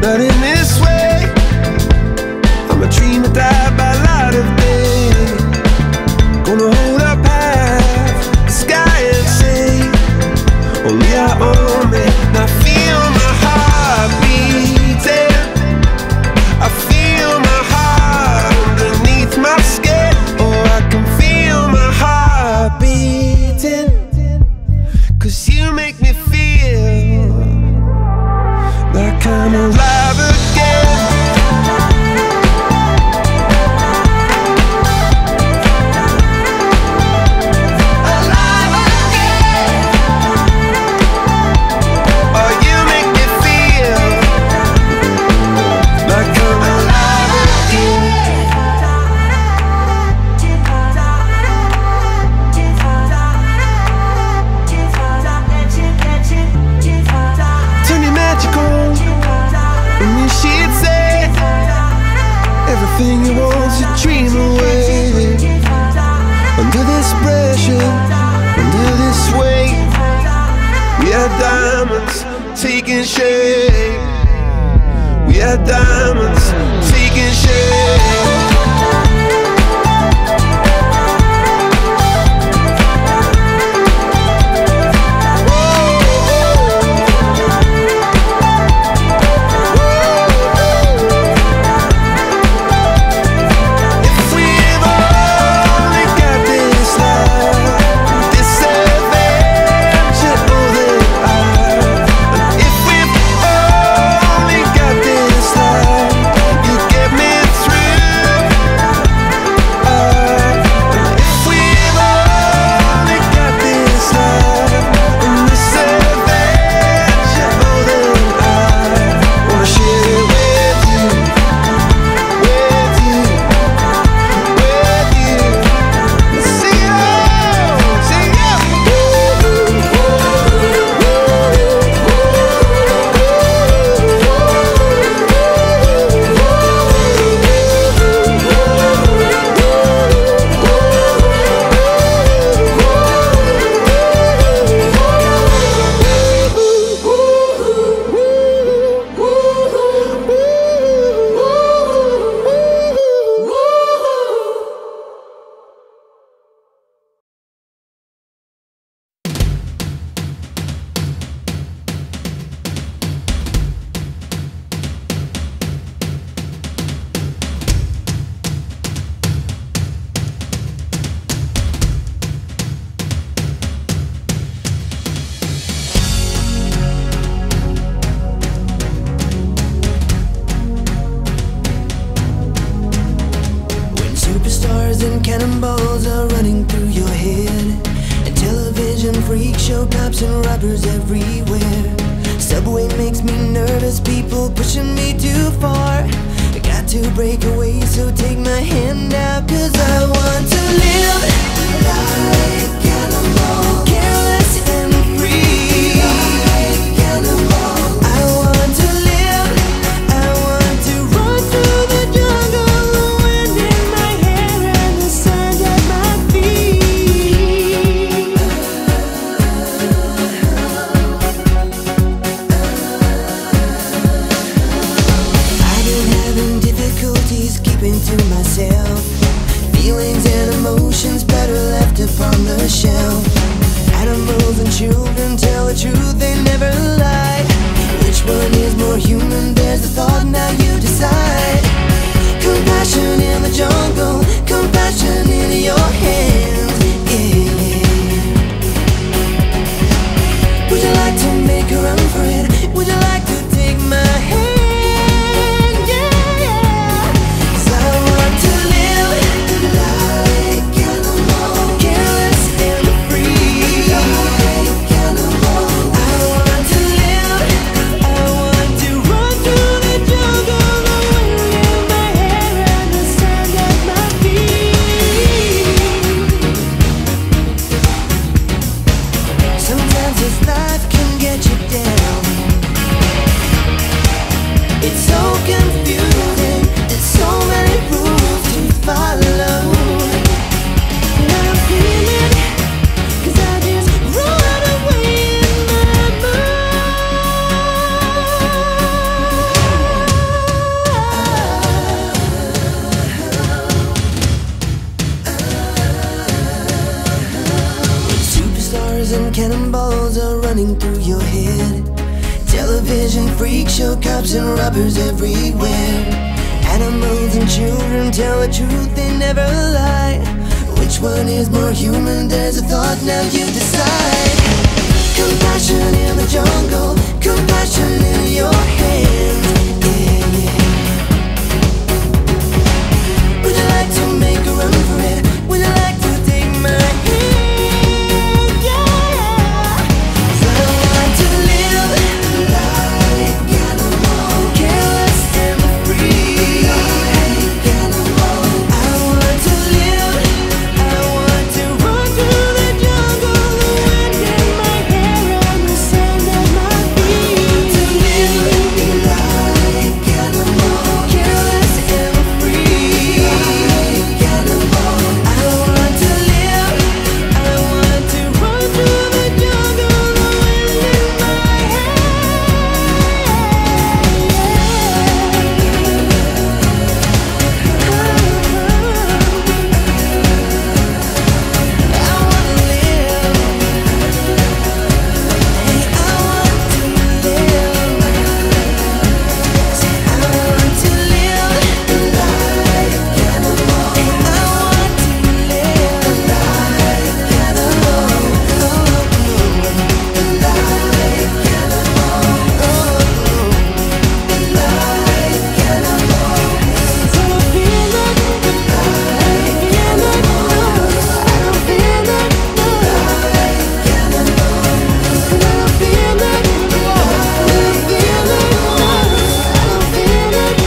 not in this way. I'm a dream that died by light of day. Gonna hold up half the sky and say, only I own it. And I feel my heart beating. I feel my heart underneath my skin. Oh, I can feel my heart beating. 'Cause you make me feel like I'm alive again. Everything you want to dream away. Under this pressure, under this weight, we are diamonds taking shape. We are diamonds taking shape. And cannonballs are running through your head, and television freak show cops and robbers everywhere. Subway makes me nervous, people pushing me too far. I got to break away, so take my hand out, 'cause I want to live like animals, careless and free, like animals. I want to live, I want to run through the jungle, the wind in my hair and the sand at my feet. I've been having difficulties keeping to myself. Feelings and emotions better left upon the shelf. Animals and children tell the truth, they never lie. Which one is more human? There's a thought, now you decide. Compassion in the jungle, compassion in your hands, yeah. Would you like to make a run for it? Would you like to take my hand? Yeah, yeah. 'Cause I want to live like animals, careless and free, like animals. I want to live, I want to run through the jungle, running through your head. Television, freak show, cops and robbers everywhere. Animals and children tell the truth, they never lie. Which one is more human? There's a thought, now you decide. Compassion in the jungle, compassion in your hands. Yeah, yeah. Would you like to make a run for it? Would you like to take my hand? Yeah. 'Cause I want to live like animals, careless and free. Like animals. I want to live, I want to run through the jungle, the wind in my hair and the sand at my feet. To live like animals, careless and free. Like animals. I want to live, I want to run through the jungle, the wind in my hair. I wanna live. Hey, I want to live. Say I want to live like animals. Hey, I want to live like animals. Like animals. So I feel it. I feel it. I don't feel it. Like animals. And I don't feel it. I don't feel it. I don't feel it.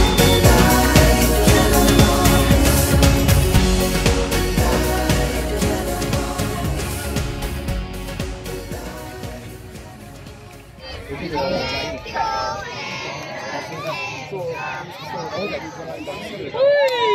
Ui.